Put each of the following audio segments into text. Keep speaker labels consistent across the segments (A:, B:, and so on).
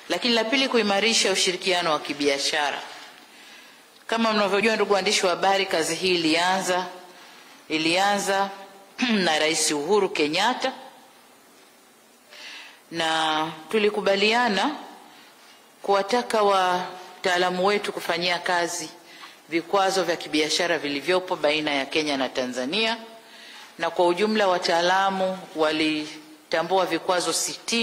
A: Lakini la pili, kuimarisha ushirikiano wa kibiashara. Kama mnavyojua ndugu waandishi wa habari, kazi hii ilianza na Rais Uhuru Kenyatta, na tulikubaliana kuwataka wataalamu wetu kufanyia kazi vikwazo vya kibiashara vilivyopo baina ya Kenya na Tanzania, na kwa ujumla wataalamu walitambua vikwazo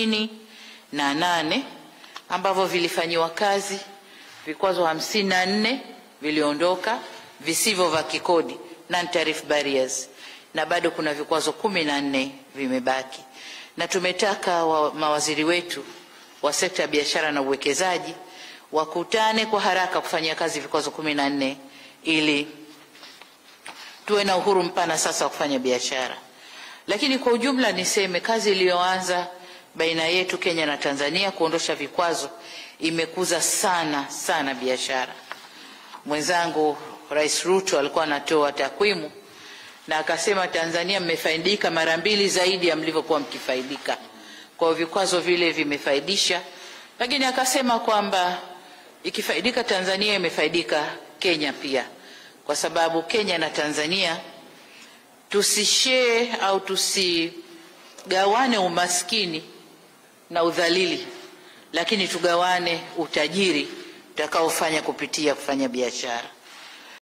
A: 68 ambavyo vilifanyiwa kazi. Vikwazo 54 viliondoka visivyo vya kikodi, non-tariff barriers, na bado kuna vikwazo 14 vimebaki. Na tumetaka mawaziri wetu wa sekta ya biashara na uwekezaji wakutane kwa haraka kufanyia kazi vikwazo 14 ili tuwe na uhuru mpana sasa wa kufanya biashara. Lakini kwa ujumla niseme kazi iliyoanza baina yetu Kenya na Tanzania kuondosha vikwazo imekuza sana biashara. Mwenzangu Rais Ruto alikuwa anatoa takwimu na akasema Tanzania mmefaidika mara 2 zaidi ya mlivyokuwa mkifaidika. Kwa vikwazo vile vimefaidisha, lakini akasema kwamba ikifaidika Tanzania imefaidika Kenya pia, kwa sababu Kenya na Tanzania tusishare au tusigawane umaskini na udhalili, lakini tugawane utajiri utakaofanya kupitia kufanya biashara.